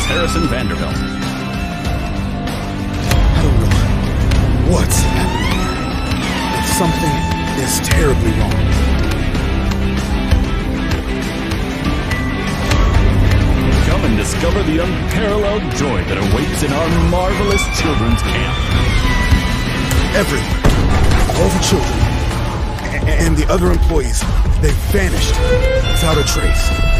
is Harrison Vanderbilt. I don't know what's happening here, but something is terribly wrong. Come and discover the unparalleled joy that awaits in our marvelous children's camp. Everyone, all the children, and the other employees, they've vanished without a trace.